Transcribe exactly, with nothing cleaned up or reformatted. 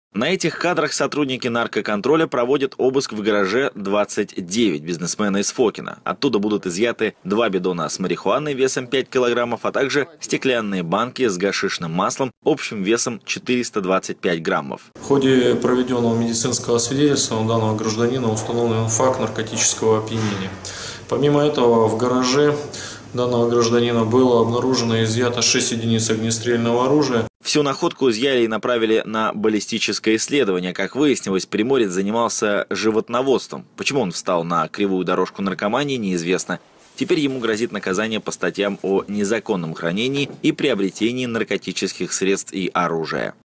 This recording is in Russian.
На этих кадрах сотрудники наркоконтроля проводят обыск в гараже двадцать девять бизнесмена из Фокина. Оттуда будут изъяты два бидона с марихуаной весом пять килограммов, а также стеклянные банки с гашишным маслом общим весом четыреста двадцать пять граммов. В ходе проведенного медицинского освидетельствования у данного гражданина установлен факт наркотического опьянения. Помимо этого, в гараже данного гражданина было обнаружено и изъято шесть единиц огнестрельного оружия. Всю находку изъяли и направили на баллистическое исследование. Как выяснилось, Приморец занимался животноводством. Почему он встал на кривую дорожку наркомании, неизвестно. Теперь ему грозит наказание по статьям о незаконном хранении и приобретении наркотических средств и оружия.